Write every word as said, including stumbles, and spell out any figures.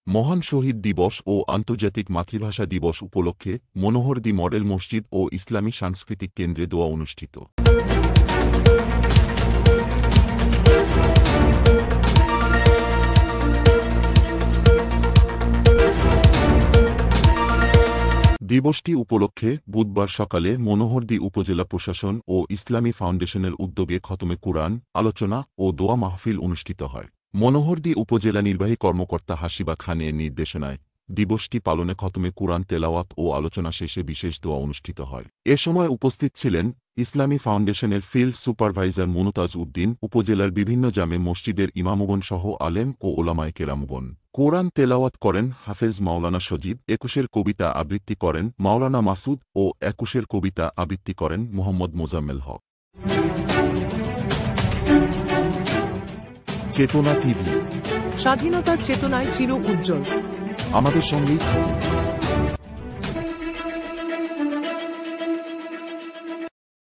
মহান শহীদ দিবস ও আন্তর্জাতিক মাতৃভাষা দিবস উপলক্ষে মনোহরদী মডেল মসজিদ ও ইসলামী সাংস্কৃতিক কেন্দ্রে দোয়া অনুষ্ঠিত। দিবসটি উপলক্ষে বুধবার সকালে মনোহরদী উপজেলা প্রশাসন ও ইসলামী ফাউন্ডেশনের উদ্যোগে খতমে কুরআন, আলোচনা ও দোয়া মাহফিল অনুষ্ঠিত হয়। মনোহরদী উপজেলা নির্বাহী কর্মকর্তা হাসিবা খানের নির্দেশনায় দিবসটি পালনে খতমে কুরআন তেলাওয়াত ও আলোচনা শেষে বিশেষ দোয়া অনুষ্ঠিত হয়। এ সময় উপস্থিত ছিলেন ইসলামী ফাউন্ডেশনের ফিল্ড সুপারভাইজার মুনতাজ উদ্দিন, উপজেলার বিভিন্ন জামে মসজিদের ইমামগণ সহ আলেম ও ওলামায়ে কেরামগণ। কোরআন তেলাওয়াত করেন হাফেজ মাওলানা সজীব, একুশের কবিতা আবৃত্তি করেন মাওলানা মাসুদ ও একুশের কবিতা আবৃত্তি করেন মোহাম্মদ মোজাম্মেল হক। চেতনা টিভি, স্বাধীনতার চেতনায় চির উজ্জ্বল। আমাদের সঙ্গেই থাকুন।